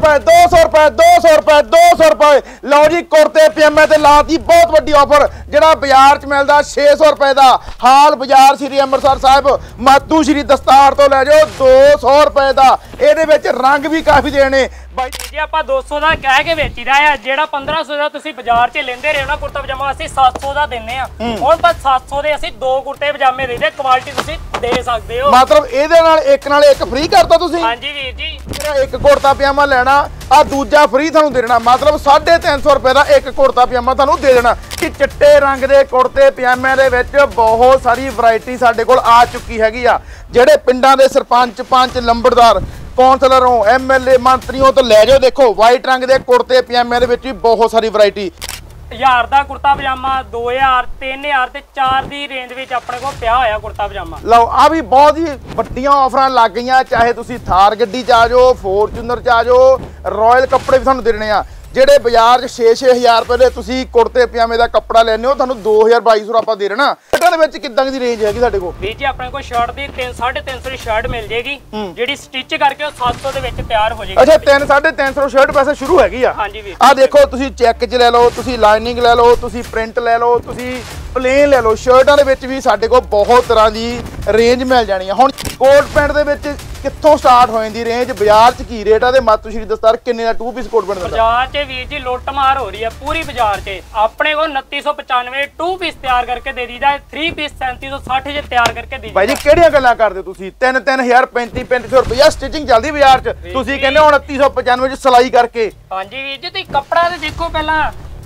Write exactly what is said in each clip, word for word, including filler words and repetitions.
रुपए दो सौ रुपए दो सौ रुपए दो सौ रुपए लो जी कुर्ते पजामे ते लाती बहुत वड्डी ऑफर जिहड़ा बाजार च मिलदा छे सौ रुपए दा हाल बाजार श्री अमृतसर साहिब मातू श्री दस्तार तो लै जाओ दो सौ रुपए दा इहदे विच रंग भी काफी देने भाई जी ਆਪਾਂ दो सौ ਦਾ ਕਹਿ ਕੇ ਵੇਚੀਦਾ ਆ ਜਿਹੜਾ पंद्रह सौ ਦਾ ਤੁਸੀਂ ਬਾਜ਼ਾਰ 'ਚ ਲੈਂਦੇ ਰਹੇ ਨਾ ਕੁਰਤਾ ਪਜਾਮਾ ਅਸੀਂ सात सौ ਦਾ ਦਿੰਨੇ ਆ ਹੁਣ ਬਸ सात सौ ਦੇ ਅਸੀਂ ਦੋ ਕੁਰਤੇ ਪਜਾਮੇ ਦੇ ਦੇ ਕੁਆਲਿਟੀ ਤੁਸੀਂ ਦੇ ਸਕਦੇ ਹੋ ਮਤਲਬ ਇਹਦੇ ਨਾਲ ਇੱਕ ਨਾਲ ਇੱਕ ਫ੍ਰੀ ਕਰਤਾ ਤੁਸੀਂ ਹਾਂਜੀ ਵੀਰ ਜੀ ਜਿਹੜਾ ਇੱਕ ਕੁਰਤਾ ਪਜਾਮਾ ਲੈਣਾ ਆ ਦੂਜਾ ਫ੍ਰੀ ਤੁਹਾਨੂੰ ਦੇ ਦੇਣਾ ਮਤਲਬ साढ़े तीन सौ ਰੁਪਏ ਦਾ ਇੱਕ ਕੁਰਤਾ ਪਜਾਮਾ ਤੁਹਾਨੂੰ ਦੇ ਦੇਣਾ ਕਿ ਚਿੱਟੇ ਰੰਗ ਦੇ ਕੁਰਤੇ ਪਜਾਮਿਆਂ ਦੇ ਵਿੱਚ ਬਹੁਤ ਸਾਰੀ ਵੈਰਾਈਟੀ ਸਾਡੇ ਕੋਲ ਆ ਚੁੱਕੀ ਹੈਗੀ ਆ ਜਿਹੜੇ ਪਿੰਡਾਂ ਦੇ ਸਰਪੰਚ ਪੰਚ ਲੰਬੜਦਾਰ कौंसलरों एम एल ए मंत्रियों तो ले जाओ देखो वाइट रंग के कुर्ते पजामे दे विच भी बहुत सारी वैरायटी हज़ार का कुर्ता पजामा दो हज़ार तीन हज़ार ते चार दी रेंज विच अपने को पिया होया कुर्ता पजामा लो आ भी बहुत ही वड्डियां ऑफरां लग गईयां चाहे तुसी थार गड्डी च आ जाओ फॉर्च्यूनर च आ जाओ रॉयल कपड़े भी तुहानूं दे देने आ ਜਿਹੜੇ ਬਾਜ਼ਾਰ 'ਚ छे छे हज़ार ਰੁਪਏ ਦੇ ਤੁਸੀਂ ਕੁੜਤੇ ਪਜਾਮੇ ਦਾ ਕੱਪੜਾ ਲੈਣੇ ਹੋ ਤੁਹਾਨੂੰ दो हज़ार बाईस सौ ਆਪਾਂ ਦੇ ਦੇਣਾ ਇਹਨਾਂ ਦੇ ਵਿੱਚ ਕਿੰਦਾਂ ਦੀ ਰੇਂਜ ਹੈਗੀ ਸਾਡੇ ਕੋਲ ਵੀਰ ਜੀ ਆਪਣੇ ਕੋਲ ਸ਼ਰਟ ਦੀ तीन साढ़े तीन सौ ਦੀ ਸ਼ਰਟ ਮਿਲ ਜੇਗੀ ਜਿਹੜੀ ਸਟਿਚ ਕਰਕੇ ਉਹ सात सौ ਦੇ ਵਿੱਚ ਤਿਆਰ ਹੋ ਜੇਗੀ ਅੱਛਾ तीन साढ़े तीन सौ ਸ਼ਰਟ ਵੈਸੇ ਸ਼ੁਰੂ ਹੈਗੀ ਆ ਹਾਂਜੀ ਵੀਰ ਆ ਦੇਖੋ ਤੁਸੀਂ ਚੈੱਕ 'ਚ ਲੈ ਲਓ ਤੁਸੀਂ ਲਾਈਨਿੰਗ ਲੈ ਲਓ ਤੁਸੀਂ ਪ੍ਰਿੰਟ ਲੈ ਲਓ ਤੁਸੀਂ ਪਲੇਨ ਲੈ ਲਓ ਸ਼ਰਟਾਂ ਦੇ ਵਿੱਚ ਵੀ ਸਾਡੇ ਕੋਲ ਬਹੁਤ ਤਰ੍ਹਾਂ ਦੀ ਰੇਂਜ ਮਿਲ ਜਾਣੀ ਆ ਹੁਣ ਕੋਟ ਪੈਂਟ ਦੇ ਵਿੱਚ ਕਿੱਥੋਂ ਸਟਾਰਟ ਹੋ ਜਾਂਦੀ ਰੇਂਜ ਬਾਜ਼ਾਰ 'ਚ ਕੀ ਰੇਟ ਆ ਤੇ ਮਾਤੂ ਸ਼੍ਰੀ ਦਸਤਾਰ ਕਿੰਨੇ ਦਾ टू पीस ਕੋਟ ਪੈਂਟ ਦਾ ਬਾਜ਼ਾਰ 'ਚ ਵੀਰ ਜੀ ਲੁੱਟ ਮਾਰ ਹੋ ਰਹੀ ਹੈ ਪੂਰੀ ਬਾਜ਼ਾਰ 'ਚ ਆਪਣੇ ਕੋਲ उनतीस सौ पचानवे टू पीस ਤਿਆਰ ਕਰਕੇ ਦੇ ਦੀਦਾ थ्री पीस सैंतीस सौ साठ ਜੇ ਤਿਆਰ ਕਰਕੇ ਦੇ ਭਾਈ ਜੀ ਕਿਹੜੀਆਂ ਗੱਲਾਂ ਕਰਦੇ ਤੁਸੀਂ तीन तीन हज़ार पैंतीस पैंतीस सौ ਰੁਪਏ ਸਟਿਚਿੰਗ ਚੱਲਦੀ ਬਾਜ਼ਾਰ 'ਚ ਤੁਸੀਂ ਕਹਿੰਦੇ ਹੋ उनतीस सौ पचानवे ਚ ਸਿਲਾਈ ਕਰਕੇ ਹਾਂਜੀ ਵੀਰ ਜੀ ਤੁਸੀਂ ਕੱਪੜਾ ਤੇ ਦੇਖੋ ਪਹਿਲਾਂ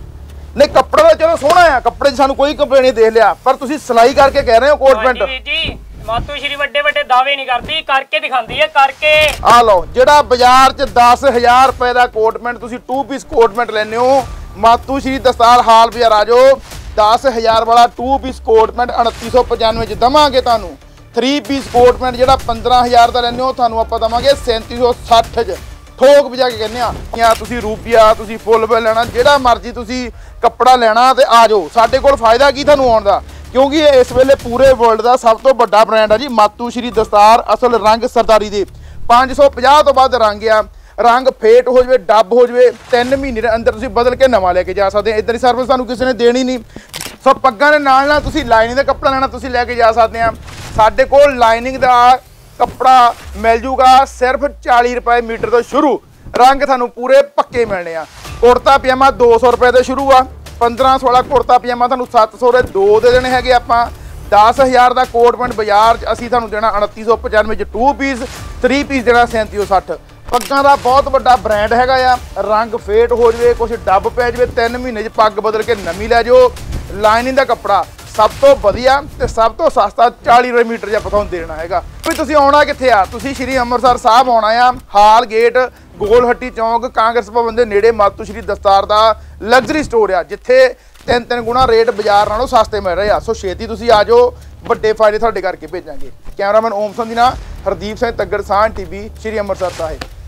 ਨਹੀਂ ਕੱਪੜਾ ਤਾਂ ਚਲੋ ਸੋਹਣਾ ਆ ਕੱਪੜੇ 'ਚ ਸਾਨੂੰ ਕੋਈ ਕੰਪਲੇਂਟ ਨਹੀਂ ਦੇਖ ਲਿਆ ਪਰ ਤੁਸੀਂ ਸਿਲਾਈ ਕਰਕੇ ਕਹਿ ਰਹੇ ਹੋ ਕੋਟ ਪੈਂਟ ਵੀਰ ਜੀ ਮਾਤੂ ਸ਼੍ਰੀ ਵੱਡੇ ਵੱਡੇ ਦਾਅਵੇ ਨਹੀਂ ਕਰਦੀ ਕਰਕੇ ਦਿਖਾਉਂਦੀ ਹੈ ਕਰਕੇ ਆ ਲਓ ਜਿਹੜਾ ਬਾਜ਼ਾਰ 'ਚ दस हज़ार ਰੁਪਏ ਦਾ ਕੋਟ ਪੈਂਟ ਤੁਸੀਂ टू पीस ਕੋਟ ਪੈਂਟ ਲੈਣੇ ਹੋ ਮਾਤੂ ਸ਼੍ਰੀ ਦਸਤਾਰ ਹਾਲ ਬਾਜ਼ਾਰ ਆ ਜਾਓ दस हज़ार ਵਾਲਾ टू पीस ਕੋਟ ਪੈਂਟ उनतीस सौ पचानवे ਚ ਦਵਾਂਗੇ ਤੁਹਾਨੂੰ थ्री पीस ਕੋਟ ਪੈਂਟ ਜਿਹੜਾ पंद्रह हज़ार ਦਾ ਲੈਣੇ ਹੋ ਤੁਹਾਨੂੰ ਆਪਾਂ ਦਵਾਂਗੇ सैंतीस सौ साठ ਚ ਠੋਕ ਵਜਾ ਕੇ ਕਹਿੰਦੇ ਆ ਜਾਂ ਤੁਸੀਂ ਰੂਪੀਆ ਤੁਸੀਂ ਫੁੱਲ ਬਿੱਲ ਲੈਣਾ ਜਿਹੜਾ ਮਰਜ਼ੀ ਤੁਸੀਂ ਕੱਪੜਾ ਲੈਣਾ ਤੇ ਆ ਜਾਓ ਸਾਡੇ ਕੋਲ ਫਾਇਦਾ ਕੀ ਤੁਹਾਨੂੰ ਆਉਣ ਦਾ क्योंकि इस वेले पूरे वर्ल्ड का सब तो बड़ा ब्रांड है जी मातू श्री दस्तार असल रंग सरदारी दे पाँच सौ पचास तो बाद रंग आ रंग फेट हो जाए डब हो जाए तीन महीने के अंदर तुसीं बदल के नवा लेके जा सकते इधर सर्विस तुहानूं किसी ने देनी नहीं सब पग्गां दे नाल नाल तुसीं लाइनिंग दा कपड़ा लेना तुसीं लैके जा सकते हैं साडे कोल लाइनिंग दा कपड़ा मिल जूगा सिर्फ चालीस रुपए मीटर तो शुरू रंग तुहानूं पूरे पक्के मिलने आ कुर्ता पजामा दो सौ रुपए तो शुरू आ पंद्रह सोलह कुर्ता पजामा तुहानूं सत्त सौ दे दो दे देने हैगे आपां दस हज़ार का कोट पैंट बाजार असीं तुहानूं देना उनतीस सौ पचानवे च टू पीस थ्री पीस देना सैंतीस सौ साठ पग्गां दा बहुत बड़ा ब्रांड हैगा आ रंग फेट हो जाए कुछ डब पै जाए तीन महीने च पग बदल के नवीं लै जाओ लाइनिंग दा कपड़ा सब तो वधिया ते सब तो सस्ता चालीस रुपए मीटर ज तुहानूं देना हैगा भी तुसीं आउणा कित्थे आ तुसीं श्री अमृतसर साहिब आउणा आ हाल गेट गोल हट्टी चौंक कांग्रेस भवन के नेड़े मातू श्री दस्तार का लग्जरी स्टोर आ जिथे तीन तीन गुणा रेट बाजार नालों सस्ते मिल रहे हैं सो छेती तुसीं आ जाओ बड़े फायदे तुहाडे करके भेजांगे कैमरामैन ओम संधीना हरदीप सिंह तग्गड़ सान टीवी श्री अमृतसर साहिब।